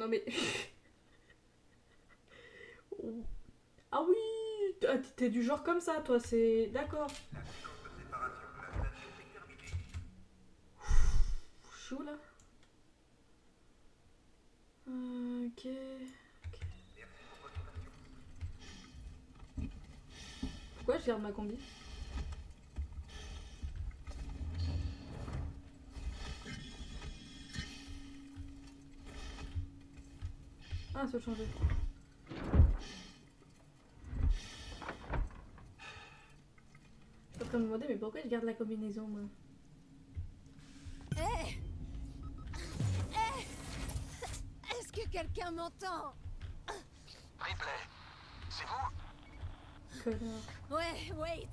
Non mais... Ah oui, t'es du genre comme ça, toi, c'est... D'accord. Chou, là. Ok. Pourquoi je garde ma combi? Ah, ça a changé. Je suis en train de me demander, mais pourquoi je garde la combinaison, moi? Hé! Est-ce que quelqu'un m'entend? Ripley, c'est vous? Connard. Ouais, wait!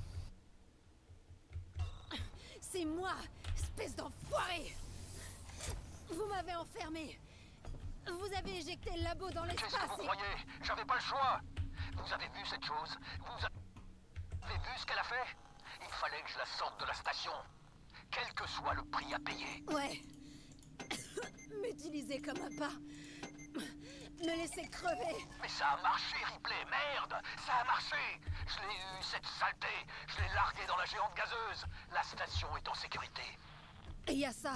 C'est moi, espèce d'enfoiré! Vous m'avez enfermé! Vous avez éjecté le labo dans Qu'est-ce que l'espace vous croyez? J'avais pas le choix. Vous avez vu cette chose? Vous avez vu ce qu'elle a fait? Il fallait que je la sorte de la station. Quel que soit le prix à payer. Ouais. M'utiliser comme un pas. Me laisser crever. Mais ça a marché, Ripley, merde! Ça a marché! Je l'ai eu, cette saleté! Je l'ai largué dans la géante gazeuse! La station est en sécurité. Et il y a ça.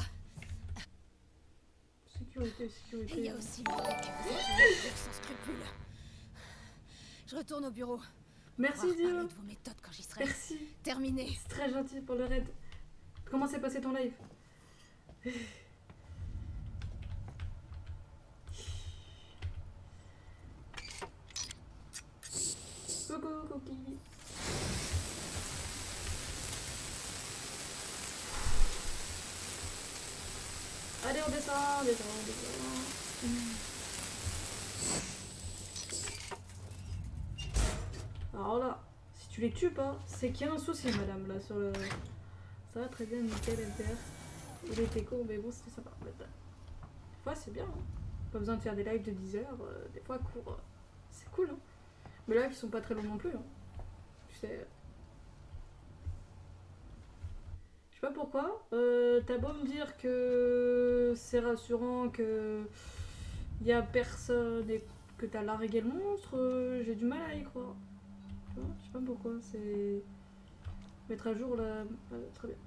Sécurité, Et sécurité. il y a aussi le mec sans scrupules. Je retourne au bureau. Merci, Voir parler Dio. de vos méthodes quand j'y serai. Merci. Terminé. C'est très gentil pour le raid. Comment s'est passé ton live? Coucou, Cookie. Allez, on descend, on descend, on descend. Alors là, si tu les tues pas, c'est qu'il y a un souci, madame, là, sur le... Ça va très bien, nickel, LPR. Il était con, mais bon, c'était sympa. Des fois, c'est bien, hein. Pas besoin de faire des lives de 10 heures, des fois, court. C'est cool, hein. Mais les lives, ils sont pas très longs non plus, hein. Tu sais... Je sais pas pourquoi, t'as beau me dire que c'est rassurant, que y a personne et que t'as largué le monstre, j'ai du mal à y croire. Tu vois, je sais pas pourquoi, c'est... Mettre à jour la... très bien.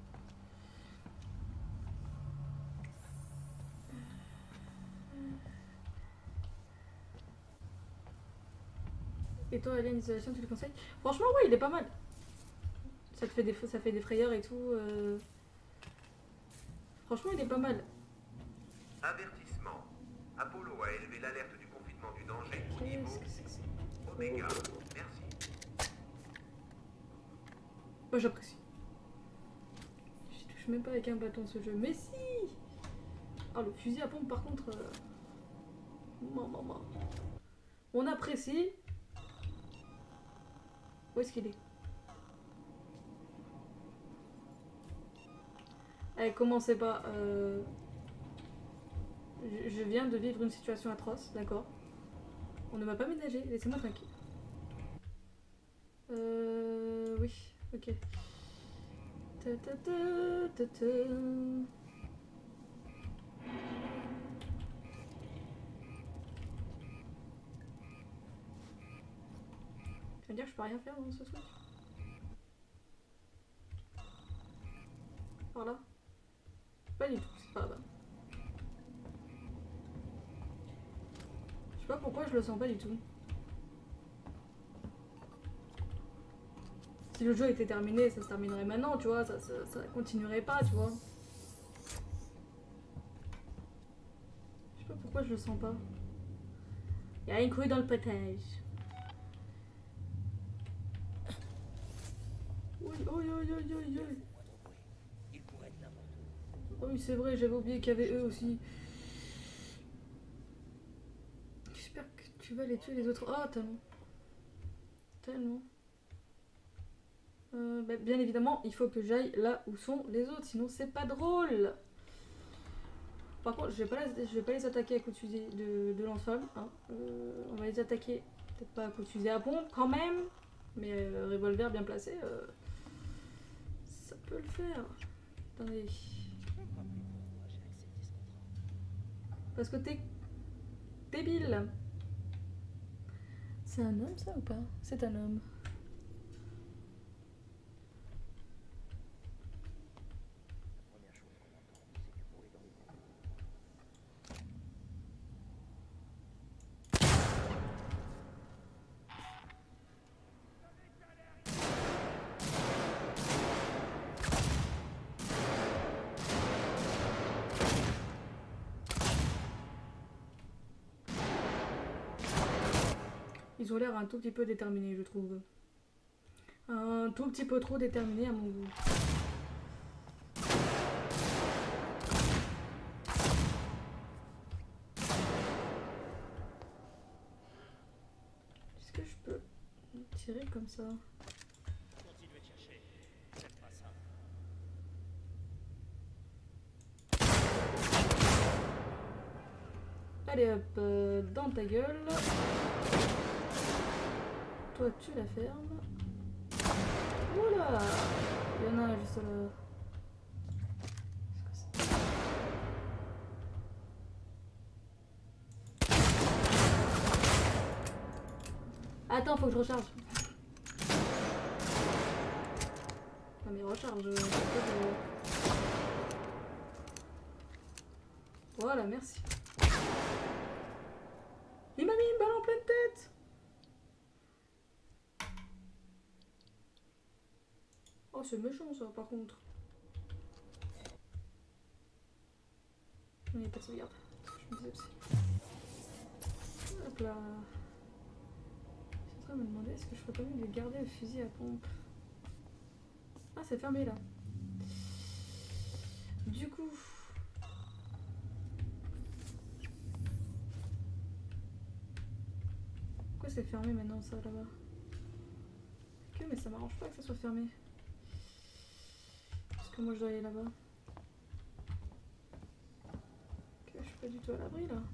Et toi, Alien Isolation, tu le conseilles? Franchement, ouais, il est pas mal. Ça fait des frayeurs et tout. Franchement, il est pas mal. Avertissement. Apollo a élevé l'alerte du confinement du danger au niveau Qu'est-ce que c'est que ça? Oméga. Merci. Moi, j'apprécie. J'y touche même pas avec un bâton ce jeu. Mais si! Ah, le fusil à pompe, par contre... Maman. On apprécie. Où est-ce qu'il est? Allez, commencez pas. Je viens de vivre une situation atroce, d'accord? On ne m'a pas ménagé, laissez-moi tranquille. Oui, ok. Ta ta ta ta ta. Tu veux dire que je peux rien faire dans ce truc? Par là? Pas du tout, c'est pas là-bas. Je sais pas pourquoi je le sens pas du tout. Si le jeu était terminé, ça se terminerait maintenant, tu vois, ça continuerait pas, tu vois. Je sais pas pourquoi je le sens pas. Y'a une couille dans le potage. Oui, oui. Oh oui, c'est vrai, j'avais oublié qu'il y avait eux aussi. J'espère que tu vas les tuer les autres. Ah, tellement. Tellement. Bah, bien évidemment, il faut que j'aille là où sont les autres, sinon c'est pas drôle. Par contre, je vais pas les attaquer à coups de fusil de lance-flamme. Hein. On va les attaquer, peut-être pas à coups de fusil à pompe quand même, mais revolver bien placé, ça peut le faire. Attendez. Parce que débile. C'est un homme ça ou pas? C'est un homme. Ils ont l'air un tout petit peu déterminés, je trouve. Un tout petit peu trop déterminés à mon goût. Est-ce que je peux tirer comme ça? Continuez de chercher. Faites pas ça. Allez hop, dans ta gueule. Toi tu la fermes. Oula! Il y en a un juste là. Attends, faut que je recharge. Non mais recharge. Voilà, merci. Il m'a mis une balle en pleine tête. Oh, c'est méchant ça par contre. Il n'y a pas de sauvegarde. Je me disais aussi. Hop là. Je suis en train de me demander est-ce que je ferais pas mieux de garder le fusil à pompe. Ah, c'est fermé là. Du coup. Pourquoi c'est fermé maintenant ça là-bas? Que mais ça m'arrange pas que ça soit fermé. Parce que moi je dois aller là-bas. Que je suis pas du tout à l'abri là.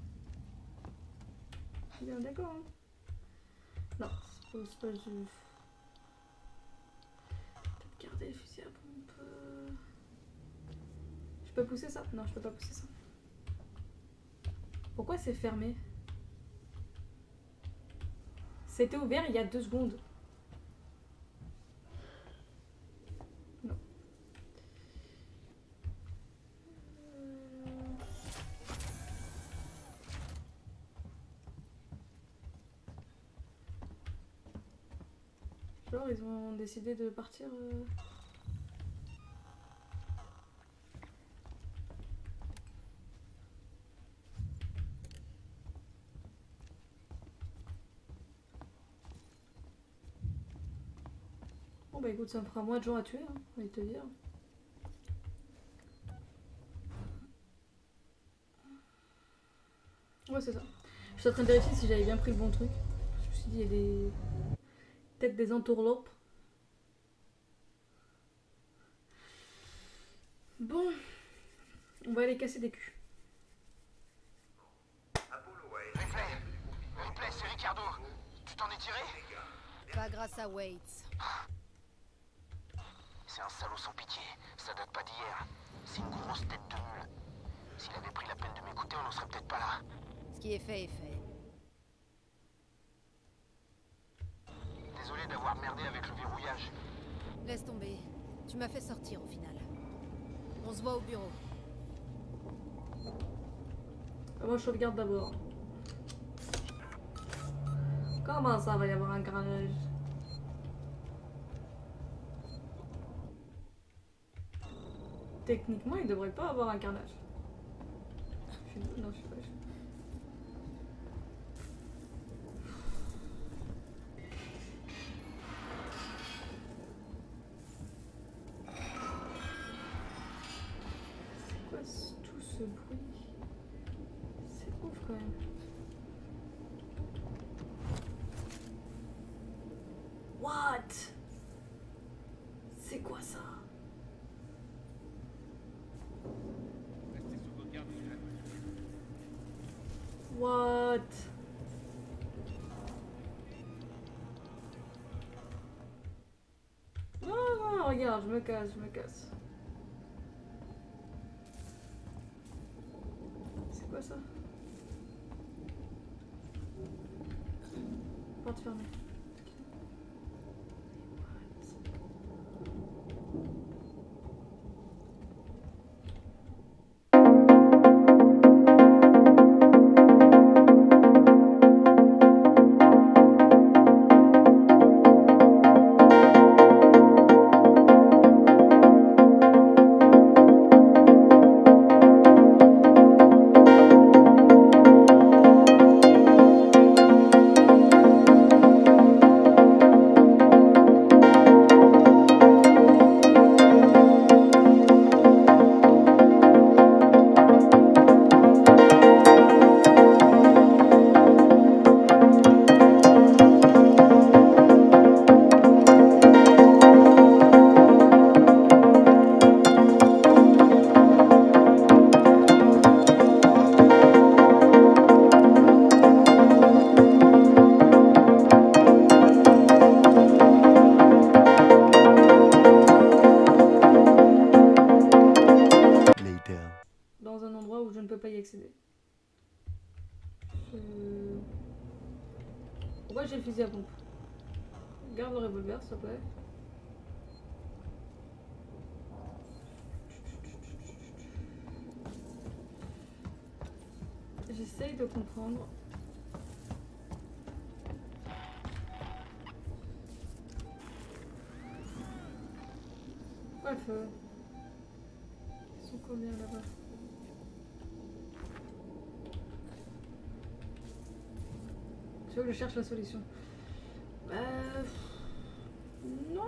Je suis bien d'accord hein. Non, c'est pas du... Peut-être garder le fusil à pompe. Je peux pousser ça? Non, je peux pas pousser ça. Pourquoi c'est fermé? C'était ouvert il y a 2 secondes. Non. Genre ils ont décidé de partir. Bon bah écoute, ça me fera moins de gens à tuer, hein, on va te dire. Ouais c'est ça. Je suis en train de vérifier si j'avais bien pris le bon truc. Je me suis dit il y a des... peut-être des entourloupes. Bon, on va aller casser des culs. Ripley, c'est Ricardo. Tu t'en es tiré? Pas grâce à Waits. C'est un salaud sans pitié. Ça date pas d'hier. C'est une grosse tête de mule. S'il avait pris la peine de m'écouter, on n'en serait peut-être pas là. Ce qui est fait est fait. Désolé d'avoir merdé avec le verrouillage. Laisse tomber. Tu m'as fait sortir au final. On se voit au bureau. Moi je sauvegarde d'abord. Comment ça va y avoir un carnage? Techniquement, il devrait pas avoir un carnage. Non, je suis pas. C'est quoi tout ce bruit? C'est ouf quand même. What? C'est quoi ça? Restez sous vos gardes, les jeunes. What? Non, non, regarde, je me casse, je me casse. C'est quoi ça? porte fermée. Dans un endroit où je ne peux pas y accéder. Pourquoi j'ai le fusil à pompe? Garde le revolver s'il te plaît. J'essaye de comprendre. Pourquoi le feu? Ils sont combien là-bas? Je cherche la solution. Non.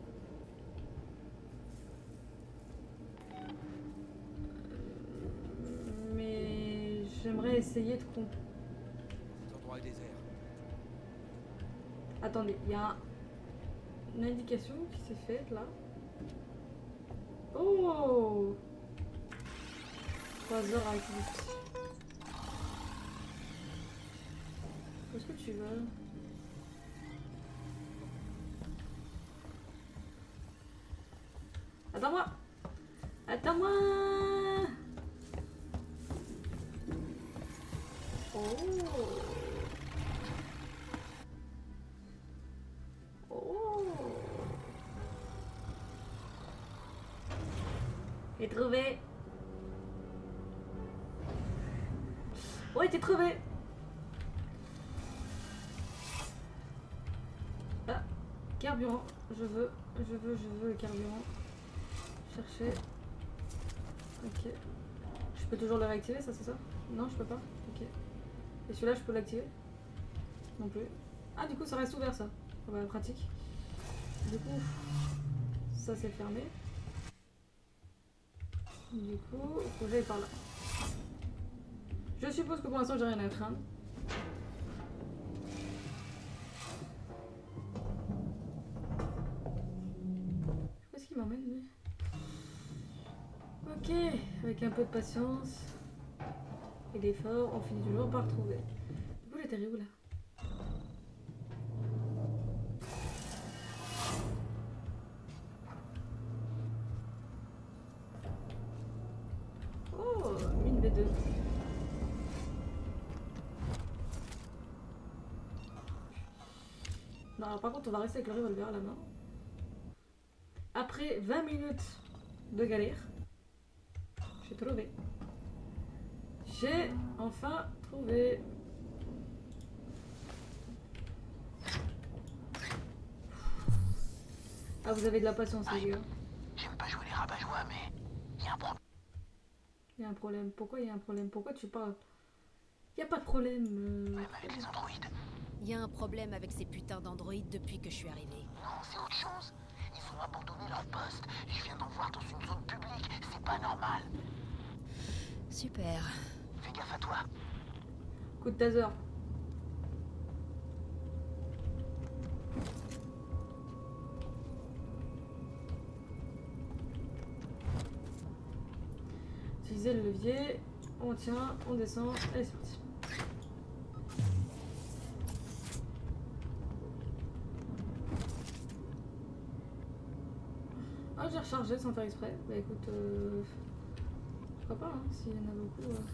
Mais j'aimerais essayer de comprendre. Cet endroit est désert. Attendez, il y a une indication qui s'est faite là. Oh, 3 heures avec lui. Qu'est-ce que tu veux? Attends-moi! Attends-moi! Oh! Oh! J'ai trouvé! Ouais, t'es trouvé! Ah, carburant, je veux le carburant. Chercher. Ok. Je peux toujours le réactiver, ça c'est ça? Non, je peux pas. Ok. Et celui-là, je peux l'activer? Non plus. Ah, du coup, ça reste ouvert ça. Ah bah, pratique. Du coup, ça c'est fermé. Du coup, il faut que j'aille par là. Je suppose que pour l'instant, j'ai rien à craindre. Où est-ce qu'il m'emmène lui? Ok, avec un peu de patience et d'effort, on finit toujours par retrouver. Du coup, j'étais où là? Oh, mine B2. Non, alors, par contre, on va rester avec le revolver à la main. Après 20 minutes de galère, j'ai trouvé. J'ai enfin trouvé. Ah, vous avez de la patience, les gars. J'aime pas jouer les rabat-joie, mais il y a un problème. Il y a un problème. Pourquoi il y a un problème? Pourquoi tu parles? Il n'y a pas de problème. Avec les androïdes. Il y a un problème avec ces putains d'androïdes depuis que je suis arrivée. Non, c'est autre chose. Ils ont abandonné leur poste. Je viens d'en voir dans une zone publique. C'est pas normal. Super. Fais gaffe à toi. Coup de taser. Utilisez le levier. On tient, on descend. Allez, c'est parti. Ah, j'ai rechargé sans faire exprès. Bah écoute, pourquoi pas, hein, s'il y en a beaucoup.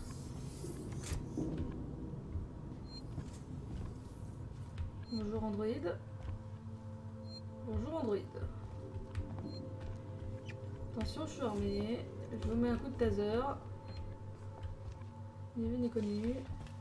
Bonjour Android. Bonjour Android. Attention, je suis armée. Je vous mets un coup de taser. Ni vu ni connu.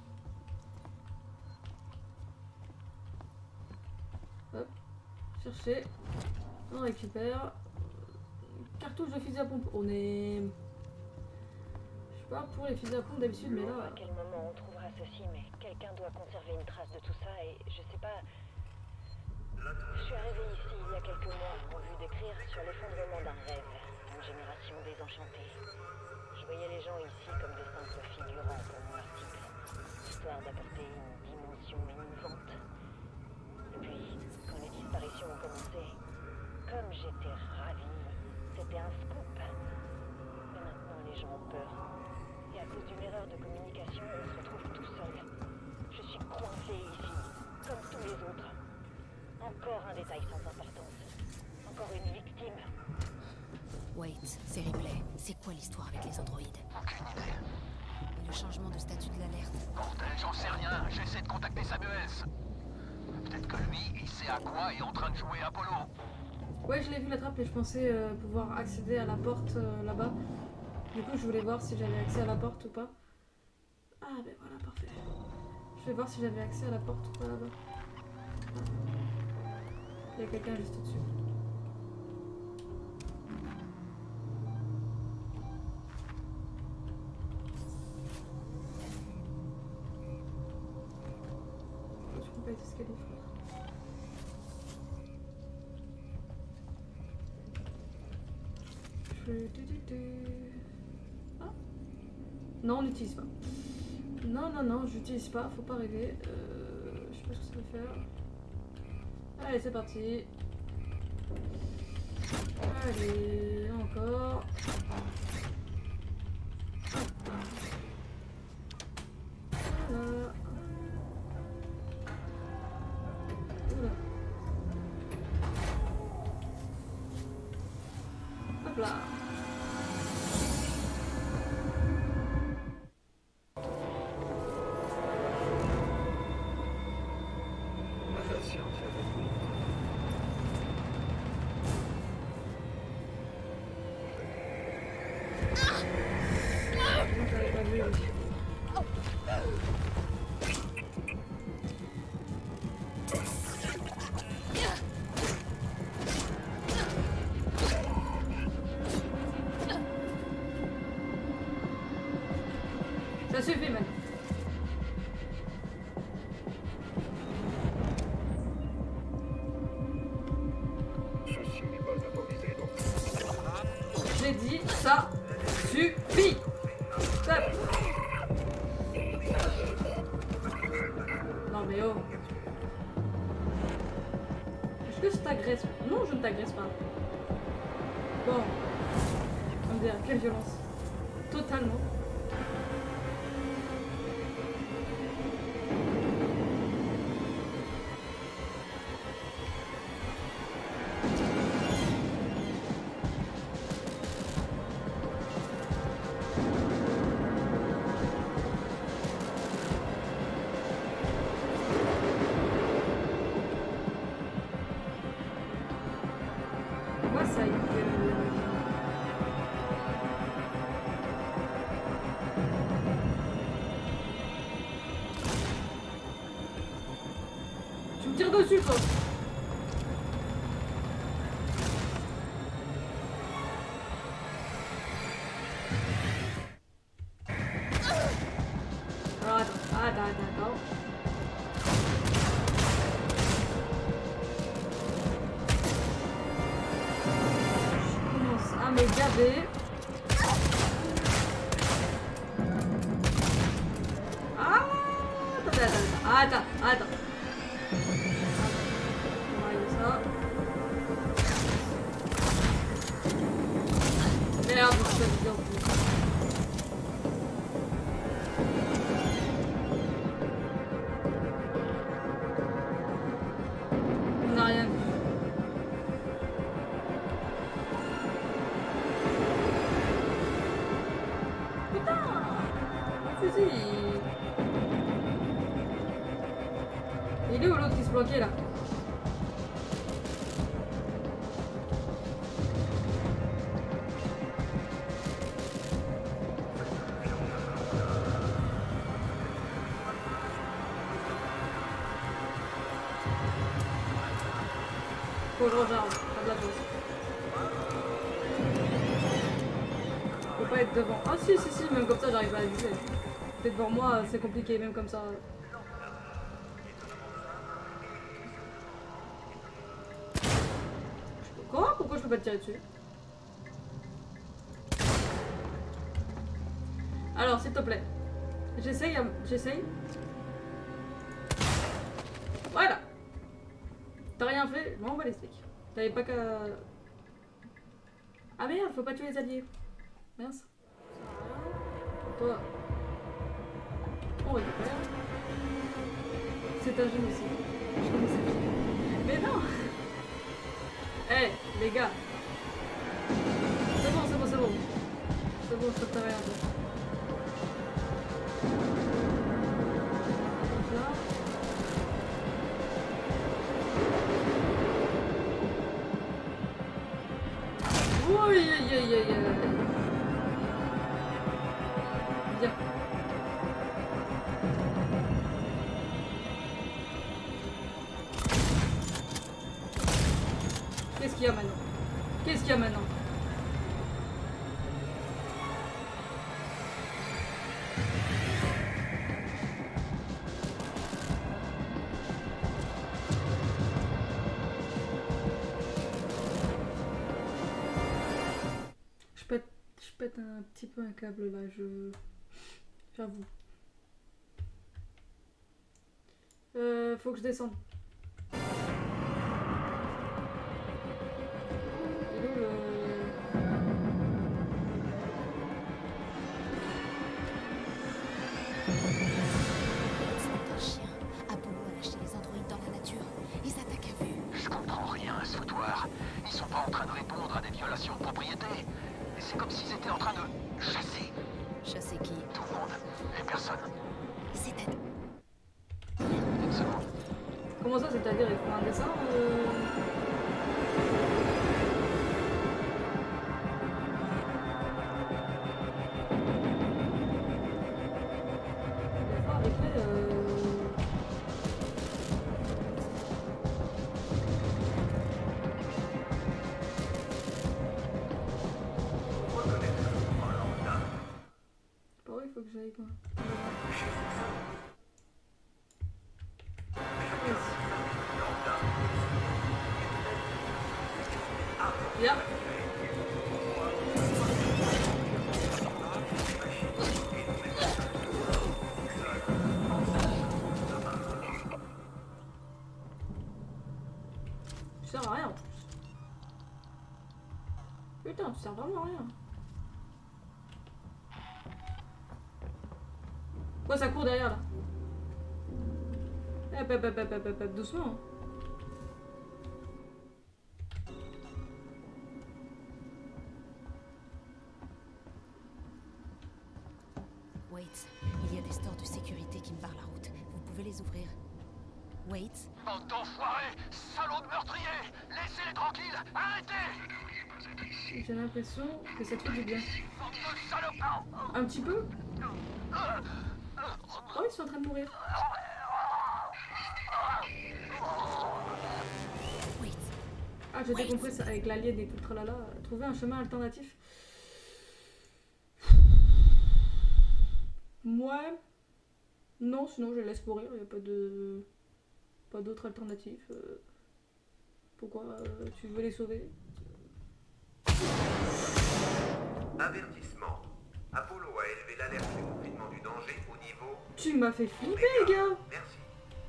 Hop. Chercher. On récupère. Cartouche de fusil à pompe. On est... Je suis pas pour les fusils à pompe d'habitude, mais là... À quel moment on trouvera ceci, mais quelqu'un doit conserver une trace de tout ça et je sais pas... Je suis arrivée ici il y a quelques mois en vue d'écrire sur l'effondrement d'un rêve, une génération désenchantée. Je voyais les gens ici comme de simples figurants pour mon article, histoire d'apporter une dimension émouvante. Et puis, quand les disparitions ont commencé, comme j'étais ravie, c'était un scoop. Mais maintenant les gens ont peur. Et à cause d'une erreur de communication, on se retrouve tout seul. Je suis coincée ici, comme tous les autres. Encore un détail sans importance. Encore une victime. Wait, c'est Ripley. C'est quoi l'histoire avec les androïdes? Aucune idée. Et le changement de statut de l'alerte? Bordel, j'en sais rien. J'essaie de contacter Samuels. Peut-être que lui, il sait à quoi est en train de jouer Apollo. Ouais, je l'ai vu la trappe et je pensais pouvoir accéder à la porte là-bas. Du coup, je voulais voir si j'avais accès à la porte ou pas. Ah, ben voilà, parfait. Je vais voir si j'avais accès à la porte ou pas là-bas. Il y a quelqu'un juste au-dessus. Je peux pas être escalier, frère. Ah. Non, on n'utilise pas. Non, non, non, j'utilise pas, faut pas rêver. Je sais pas ce que ça va faire. Allez, c'est parti. Allez, encore. Voilà. Oula. Hop là. J'avais pas vu. Ça suffit maintenant. J'ai dit ça suffit. Stop. Non mais oh. Est-ce que je t'agresse? Non, je ne t'agresse pas. Bon. On me dirait, quelle violence. Totalement. Moi, ça y est. Tu me tires dessus, quoi. Alors, attends. Je commence à me gaver. Ah, attends. On va régler ça. Merde, je suis fatiguée en plus. On n'a rien vu. Putain, un fusil. Il est où l'autre qui se planqué là. Faut que je regarde, pas de la chance. Faut pas être devant. Ah si, même comme ça j'arrive à viser. T'es devant moi, c'est compliqué, même comme ça. Quoi? Pourquoi je peux pas te tirer dessus? Alors, s'il te plaît. J'essaye. Voilà. T'as rien fait? Bon, on va les steaks. T'avais pas qu'à... Ah merde, faut pas tuer les alliés. Mince. Toi. On récupère. C'est un jeu aussi. Je connais ça. Mais non. Eh, hey, les gars. C'est bon. C'est bon, je te rien. Là. Oui, Bien. Qu'est-ce qu'il y a maintenant? Je pète un petit peu un câble là, j'avoue. Faut que je descende. Il est où le... C'est un chien. Apollo a lâché les androïdes dans la nature. Ils attaquent à vue. Je comprends rien à ce foutoir. Ils sont pas en train de répondre à des violations de propriété. C'est comme s'ils étaient en train de chasser. Chasser qui? Tout le monde. Et personne. C'est-à-dire... Une seconde. Comment ça, c'est-à-dire, il faut un dessin faut que j'aille quoi. Bien. Tu sers à rien en plus. Putain, tu sers vraiment à rien. Quoi, ça court derrière là? Hop, doucement. Hein. Wait, il y a des stores de sécurité qui me barrent la route. Vous pouvez les ouvrir? Wait. Bande d'enfoirés! Salauds de meurtriers! Laissez-les tranquilles! Arrêtez! J'ai l'impression que ça te fait du bien. Bande de salopards! Un petit peu? Oh, ils sont en train de mourir. Wait. Ah, j'ai décompris ça avec l'alien et tout le tralala. Trouver un chemin alternatif. Moi, non, sinon je les laisse mourir. Il n'y a pas de... pas d'autre alternative. Pourquoi tu veux les sauver? Avertissement. Apollo a élevé l'alerte du confinement du danger au niveau... Tu m'as fait flipper, les gars! Merci.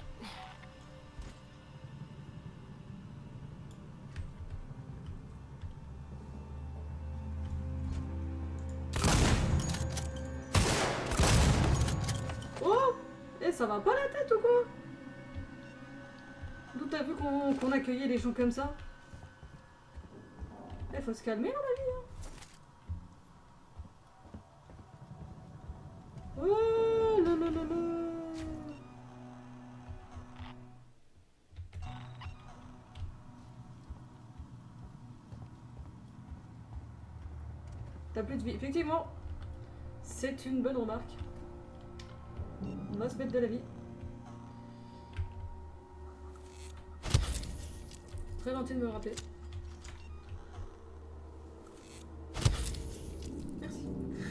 Oh! Eh, ça va pas la tête ou quoi? D'où t'as vu qu'on accueillait les gens comme ça? Eh, faut se calmer dans la vie, hein. Oh là là là là. T'as plus de vie. Effectivement, c'est une bonne remarque. On va se mettre de la vie. Très gentil de me le rappeler. Merci.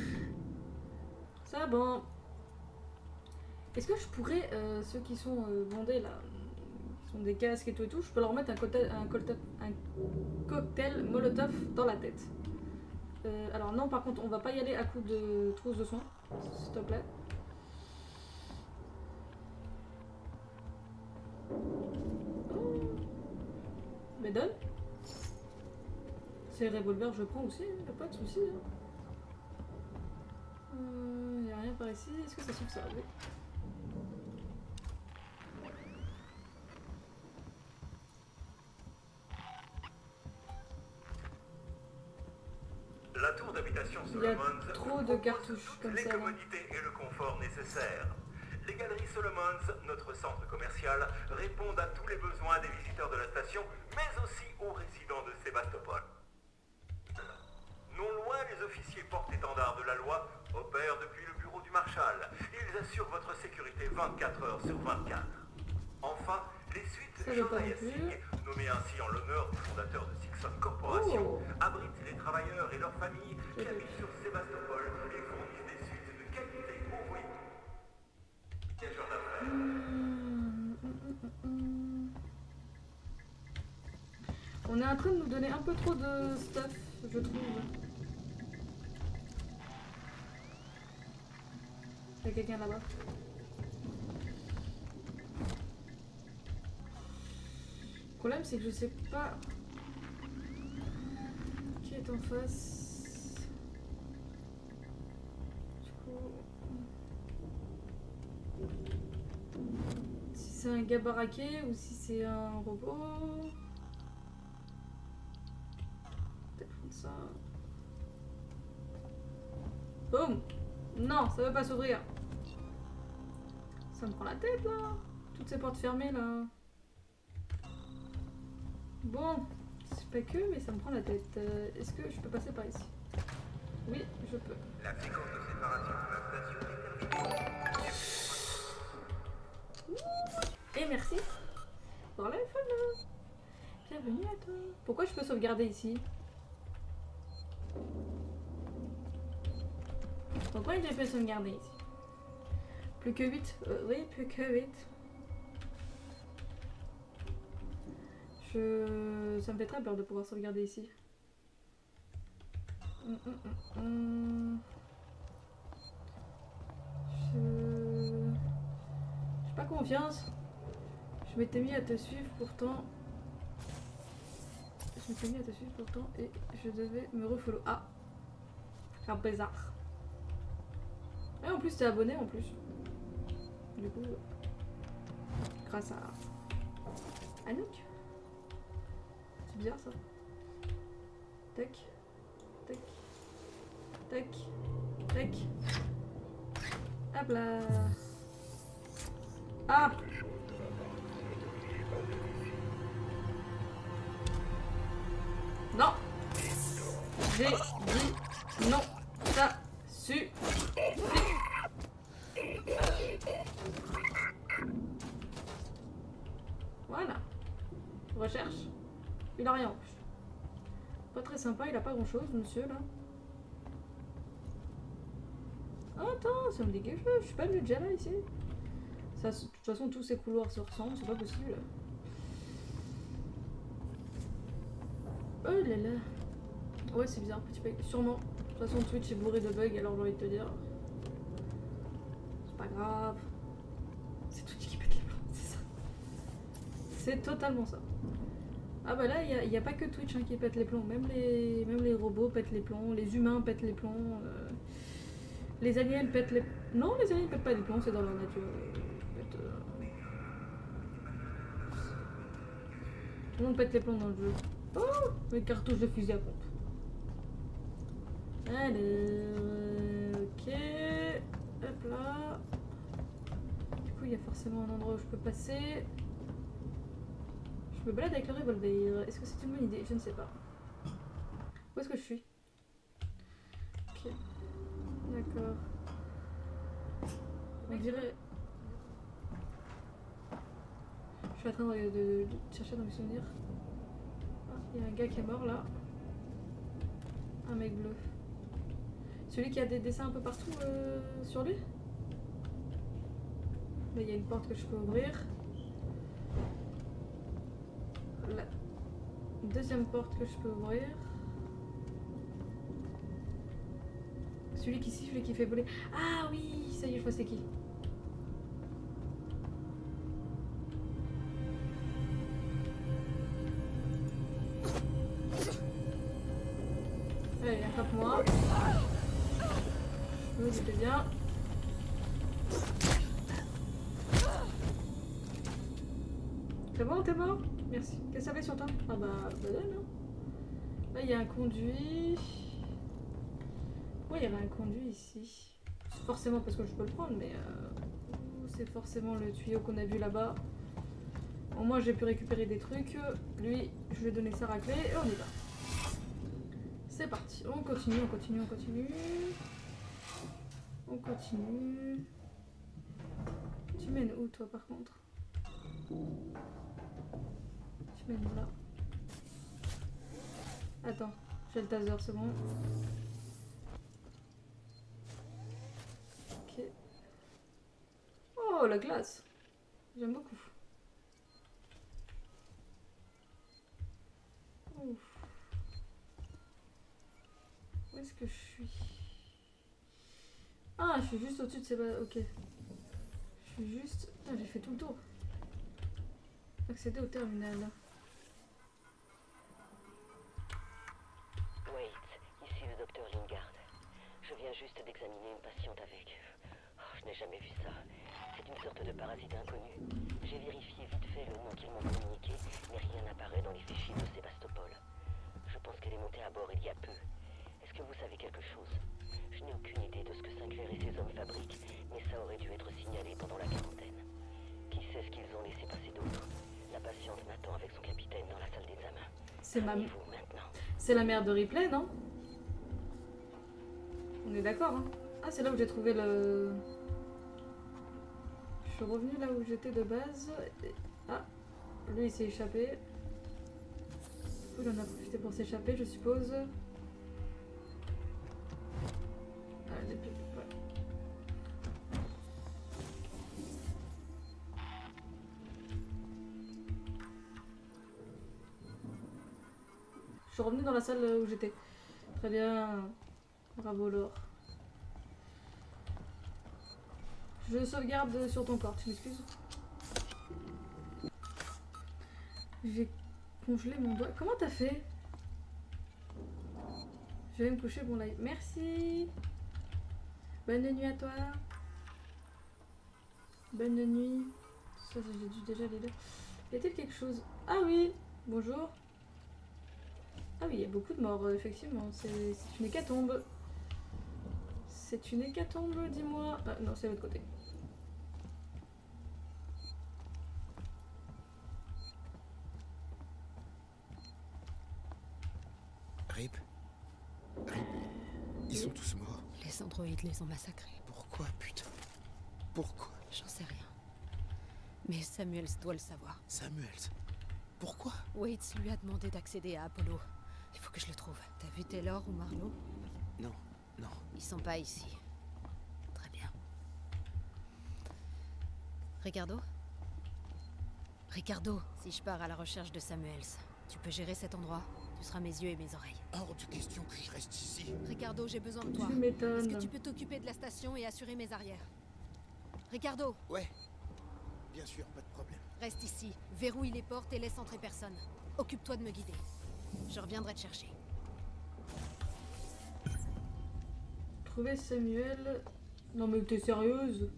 Ça, bon. Est-ce que je pourrais, ceux qui sont bandés là, qui sont des casques et tout, je peux leur mettre un cocktail molotov dans la tête. Alors non, par contre, on va pas y aller à coup de trousse de soins, s'il te plaît. Oh. Mais donne. C'est le revolver, je prends aussi, y'a pas de soucis. Y a rien par ici, est-ce que ça s'ouvre ça? Oui. La tour d'habitation Il y a Solomons trop de cartouches comme les ça. Là. commodités et le confort nécessaires. Les galeries Solomons, notre centre commercial, répondent à tous les besoins des visiteurs de la station, mais aussi aux résidents de Sébastopol. Non loin, les officiers porte-étendards de la loi opèrent depuis le bureau du Marshal. Ils assurent votre sécurité 24 heures sur 24. Enfin, les suites Josiah Singh, nommées ainsi en l'honneur du fondateur de Sixon Corporation, abritent les travailleurs et leurs familles qui habitent sur Sébastopol et fournissent des suites de qualité aux voyageurs d'affaires. On est en train de nous donner un peu trop de stuff, je trouve. Il y a quelqu'un là-bas. Le problème c'est que je sais pas qui est en face. Du coup, si c'est un gars baraqué ou si c'est un robot. Peut-être prendre ça. Boum! Non, ça veut pas s'ouvrir. Ça me prend la tête là. Toutes ces portes fermées là. Bon, c'est pas que, mais ça me prend la tête. Est-ce que je peux passer par ici? Oui, je peux. La séquence de séparation de la station est terminée. Et merci pour l'iPhone. Bienvenue à toi. Pourquoi je peux sauvegarder ici? Pourquoi je peux sauvegarder ici? Plus que 8. Oui, plus que 8. Ça me fait très peur de pouvoir sauvegarder ici. J'ai pas confiance. Je m'étais mis à te suivre pourtant. Et je devais me refollow. Ah! Un bizarre. Et en plus t'es abonné en plus. Du coup, grâce à Anouk. C'est bizarre ça. Tac. Tac. Tac. Tac. Hop là. Ah! Non! J'ai dit non. Ça suffit. Voilà. Recherche. Il a rien en plus. Pas très sympa, il a pas grand chose, monsieur là. Oh, attends, ça me dit quelque chose. Je suis pas venu déjà là ici. Ça, de toute façon, tous ces couloirs se ressemblent, c'est pas possible. Oh là là. Ouais, c'est bizarre, petit bug. Sûrement. De toute façon, Twitch est bourré de bugs, alors j'ai envie de te dire. C'est pas grave. C'est Twitch qui pète les plombs, c'est ça. C'est totalement ça. Ah bah là, il n'y a pas que Twitch hein, qui pète les plombs. Même les robots pètent les plombs, les humains pètent les plombs. Les aliens pètent les... Non, les aliens pètent pas les plombs, c'est dans leur nature. Tout le monde pète les plombs dans le jeu. Oh, les cartouches de fusil à pompe. Allez, ok. Hop là. Du coup, il y a forcément un endroit où je peux passer. Je me balade avec le revolver. Est-ce que c'est une bonne idée? Je ne sais pas. Où est-ce que je suis? Ok. D'accord. On dirait... Je suis en train de chercher dans mes souvenirs. Ah, il y a un gars qui est mort là. Un mec bleu. Celui qui a des dessins un peu partout sur lui. Là, il y a une porte que je peux ouvrir. La deuxième porte que je peux ouvrir. Celui qui siffle et qui fait voler. Ah oui, ça y est, je vois c'est qui. Allez, attrape-moi. Oui, c'était bien. C'est bon, t'es mort? Merci. Qu'est-ce que ça fait sur toi? Ah bah, non. Là, il y a un conduit. Oui, il y avait un conduit ici. C'est forcément parce que je peux le prendre, mais c'est forcément le tuyau qu'on a vu là-bas. Au moins, j'ai pu récupérer des trucs. Lui, je lui ai donné sa raclée et on y va. C'est parti. On continue, on continue, on continue. On continue. Tu mènes où, toi, par contre? Tu mènes là. Attends, j'ai le taser, c'est bon. Ok. Oh, la glace. J'aime beaucoup. Ouf. Où est-ce que je suis? Ah, je suis juste au-dessus de ces bas. Ok. Je suis juste... Ah, j'ai fait tout le tour. Accéder au terminal. Wait, ici le docteur Lingard. Je viens juste d'examiner une patiente avec... Oh, je n'ai jamais vu ça. C'est une sorte de parasite inconnu. J'ai vérifié vite fait le nom qu'ils m'ont communiqué, mais rien n'apparaît dans les fichiers de Sébastopol. Je pense qu'elle est montée à bord il y a peu. Est-ce que vous savez quelque chose? Je n'ai aucune idée de ce que Sinclair et ses hommes fabriquent, mais ça aurait dû être signalé pendant la quarantaine. Qui sait ce qu'ils ont laissé passer d'autre? La patiente m'attend avec son capitaine dans la salle d'examen. C'est ma... maintenant. C'est la mère de Ripley, non? On est d'accord, hein? Ah, c'est là où j'ai trouvé le... Je suis revenue là où j'étais de base. Et... Ah, lui il s'est échappé. Du coup, il en a profité pour s'échapper, je suppose. Ah, j'ai plus... Ouais. Je suis revenue dans la salle où j'étais. Très bien. Bravo Laure. Je sauvegarde sur ton corps, tu m'excuses? J'ai congelé mon doigt. Comment t'as fait? Je vais me coucher, bon live. Merci. Bonne nuit à toi. Bonne nuit. Ça, j'ai dû déjà les lire. Y a-t-il quelque chose? Ah oui, bonjour. Ah oui, il y a beaucoup de morts, effectivement. C'est une hécatombe. C'est une hécatombe, dis-moi. Ah non, c'est l'autre côté. Rip, ils sont tous morts. Les androïdes les ont massacrés. Pourquoi, putain? Pourquoi? J'en sais rien. Mais Samuels doit le savoir. Samuels? Pourquoi? Waits lui a demandé d'accéder à Apollo. Il faut que je le trouve. T'as vu Taylor ou Marlowe? Non, non. Ils sont pas ici. Très bien. Ricardo? Ricardo, si je pars à la recherche de Samuels, tu peux gérer cet endroit? Tu seras mes yeux et mes oreilles. Hors de question que je reste ici. Ricardo, j'ai besoin de toi. Tu m'étonnes. Est-ce que tu peux t'occuper de la station et assurer mes arrières? Ricardo! Ouais. Bien sûr, pas de problème. Reste ici, verrouille les portes et laisse entrer personne. Occupe-toi de me guider. Je reviendrai te chercher. Trouver Samuel. Non mais t'es sérieuse?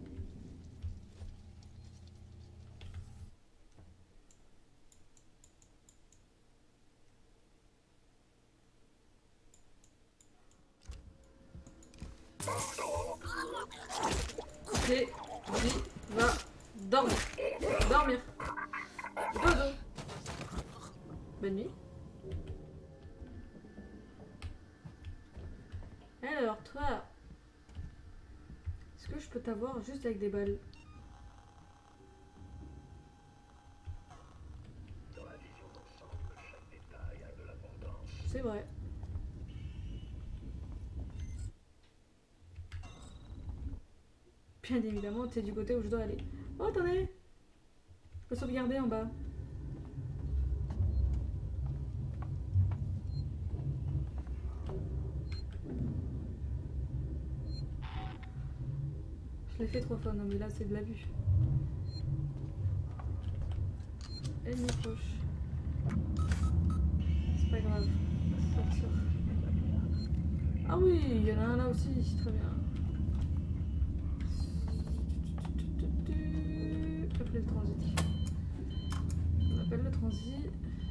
Ok, vas-y, va dormir. Dormir. Dodo. Bonne nuit. Alors, toi, est-ce que je peux t'avoir juste avec des balles? C'est vrai. Bien évidemment, tu es du côté où je dois aller. Oh, attendez! Je peux sauvegarder en bas. Je l'ai fait 3 fois, non mais là c'est de l'abus. Ennemi proche. C'est pas grave. Sortir. Ah oui, il y en a un là aussi, très bien. Appeler le transit. On appelle le transit.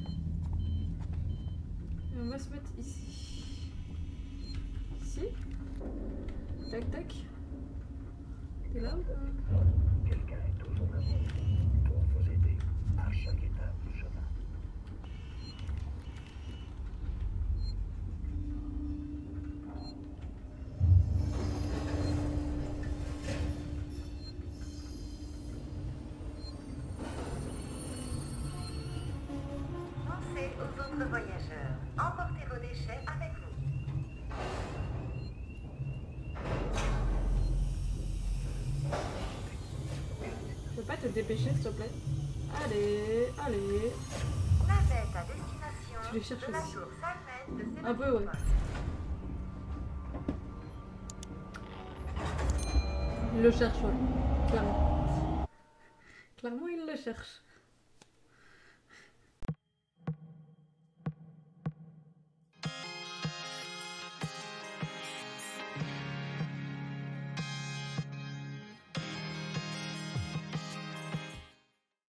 Et on va se mettre ici. Ici. Tac tac. T'es là ou pas? Quelqu'un est toujours là pour vous aider à chaque étape du chemin. Pensez aux autres voyageurs. Emportez vos déchets avec vous. Tu peux pas te dépêcher s'il te plaît? Allez, allez. Navette à destination Tu les cherches de la aussi. tour Salmet de Un peu, ouais. Il le cherche, ouais. Clairement. Clairement, il le cherche.